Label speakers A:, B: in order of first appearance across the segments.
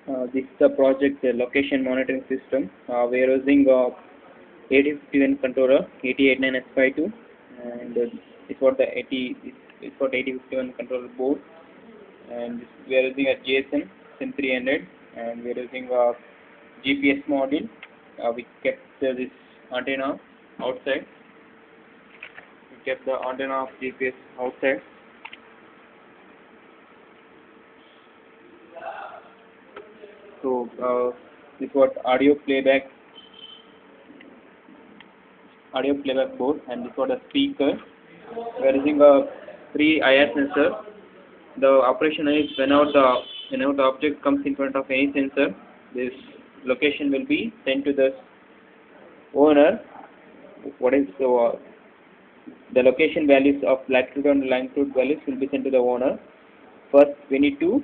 A: This is the project location monitoring system. We are using 8051 controller 8089S52, and it's what the 8051 controller board, and we are using a GSM SIM300, and we are using a GPS module. We kept this antenna outside. We kept the antenna of GPS outside. So this is what audio playback board, and this is what a speaker. We are using a 3 IR sensor. The operation is whenever the object comes in front of any sensor, this location will be sent to the owner. What is the location values of latitude and longitude values will be sent to the owner. First, we need to,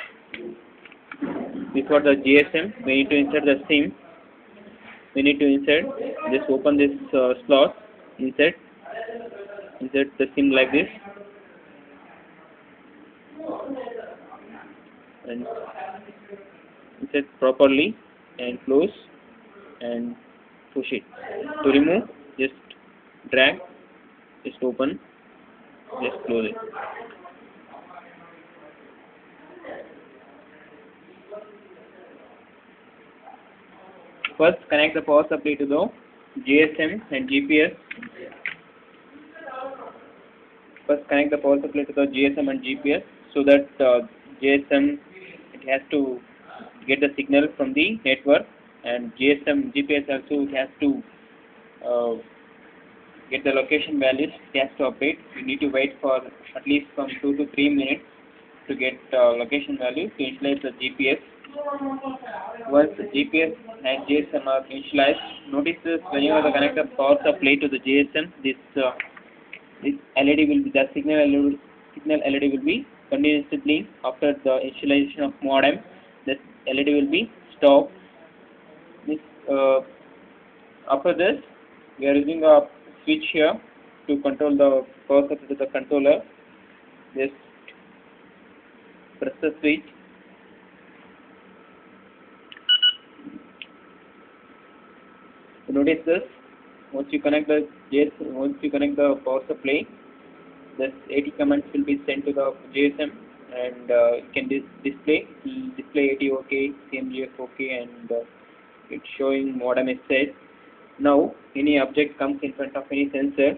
A: before the GSM, we need to insert the SIM. We need to insert. Just open this slot. Insert the SIM like this, and insert properly and close and push it. To remove, just drag, just open, just close it. First, connect the power supply to the GSM and GPS. First, connect the power supply to the GSM and GPS, so that GSM, it has to get the signal from the network, and GPS also has to get the location values. It has to update. You need to wait for at least from 2 to 3 minutes to get location values to initialize the GPS. Once the GPS and GSM are initialized, notice this: whenever the connect the power supply to the GSM, this LED will be, the signal LED will be continuously blink. After the initialization of modem, this LED will be stopped. After this, we are using a switch here to control the power supply to the controller. Just press the switch. Notice this: once you connect the power supply, this 80 commands will be sent to the GSM, and you can display 80 OK, CMGF OK, and it's showing modem is set. Now, any object comes in front of any sensor,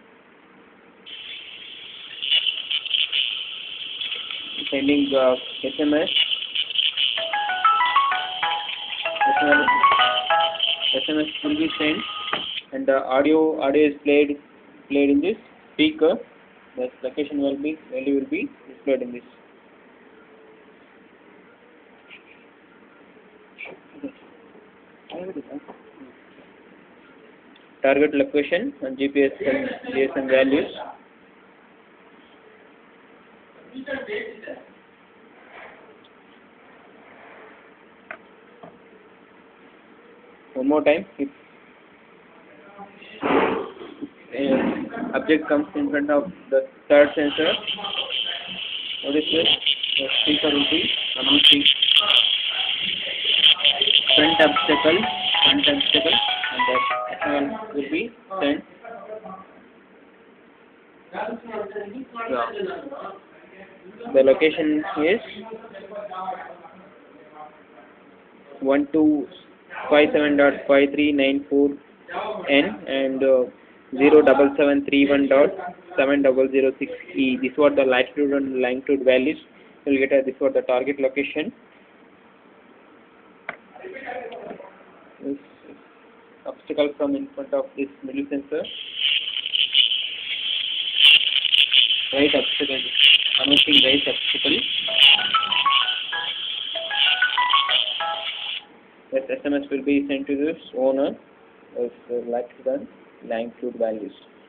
A: sending SMS will be sent, and the audio is played in this speaker. The location value will be displayed in this. Target location and GPS and GSM values. One more time, if object comes in front of the third sensor, notice this: the speaker will be announcing front obstacle, and the signal will be sent. The location is 1257.5394N and 07731.7006E. This was the latitude and longitude values. You will get this was the target location. This obstacle from in front of this middle sensor. Right obstacle, announcing right obstacle. That SMS will be sent to this owner as latitude and longitude values.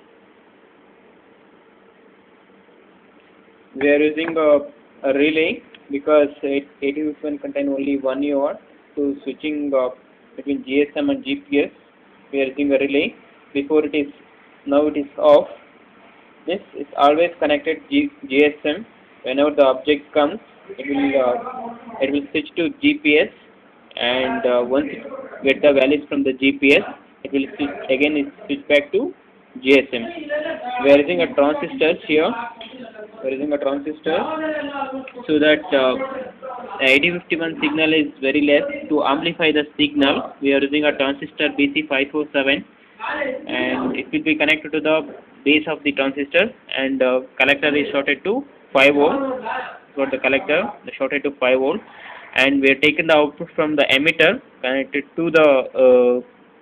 A: We are using a relay because 8051 contain only 1 UART. To switching between GSM and GPS, we are using a relay. Before it is, now it is off. This is always connected GSM. Whenever the object comes, it will switch to GPS, and once it get the values from the GPS, it switch back to GSM. We are using a transistor here. We are using a transistor so that 8051 signal is very less. To amplify the signal, we are using a transistor BC547, and it will be connected to the base of the transistor, and collector is shorted to 5 volt. For the collector, the shorted to 5 volt, and we are taking the output from the emitter connected to the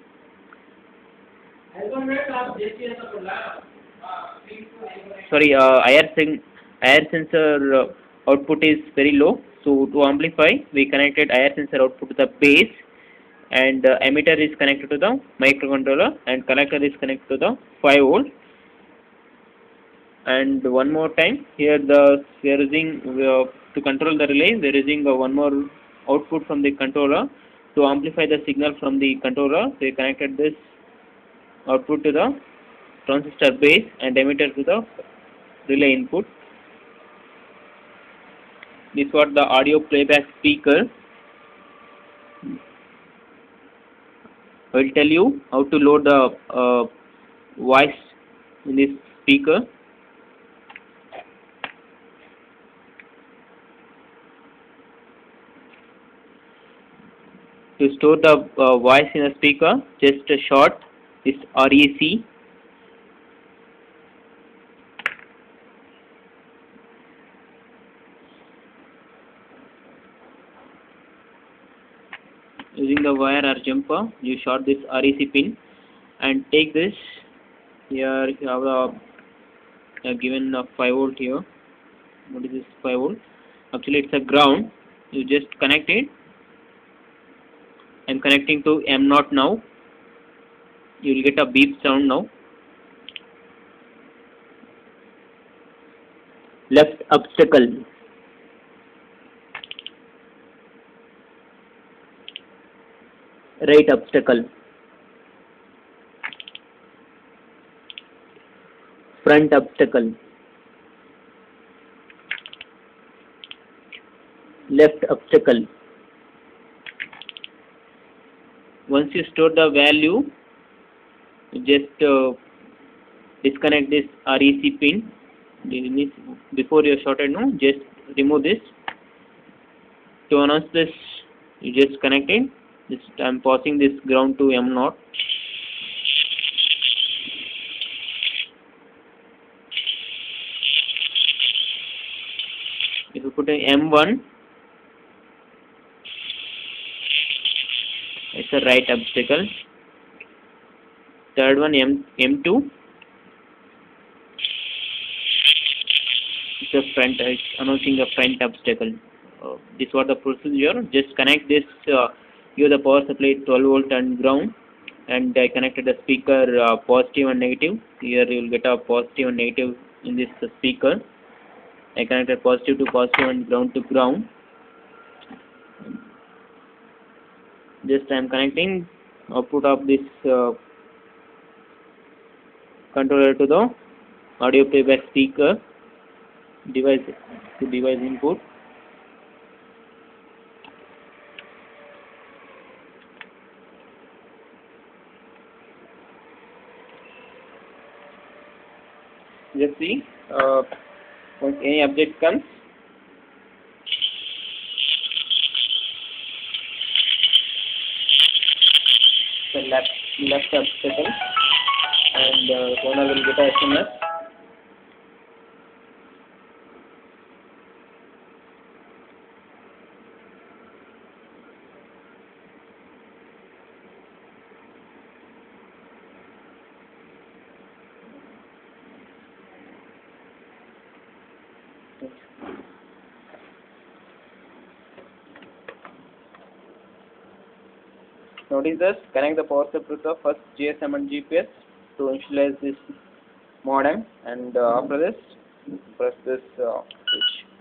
A: IR sensor output is very low, so to amplify we connected IR sensor output to the base, and emitter is connected to the microcontroller, and collector is connected to the 5 volt. And one more time, here we are using to control the relay, we are using one more output from the controller. To amplify the signal from the controller, we connected this output to the transistor base and emitter to the relay input. This was the audio playback speaker. I will tell you how to load the voice in this speaker. To store the voice in a speaker, just a short is REC. Using the wire or jumper, you short this REC pin and take this. Here you have a given 5 volt here. What is this 5 volt? Actually it's a ground. You just connect it. I am connecting to M0 now. You will get a beep sound now. Left obstacle. Right obstacle. Front obstacle. Left obstacle. Once you store the value, just disconnect this REC pin. Before you shorted, no, just remove this. To announce this, you just connect it. I am passing this ground to M0. If you put an M1, it's a right obstacle. Third one M2, it's a front. It's announcing a front obstacle. This was the procedure. Just connect this. Give the power supply 12 volt and ground, and I connected the speaker positive and negative. Here you will get a positive and negative in this speaker. I connected positive to positive and ground to ground. Just I am connecting output of this controller to the audio playback speaker device to device input. Just see once any object comes, the left obstacle, and owner will get a SMS. Notice this, connect the power supply to the first GSM and GPS to initialize this modem, and after this press this switch.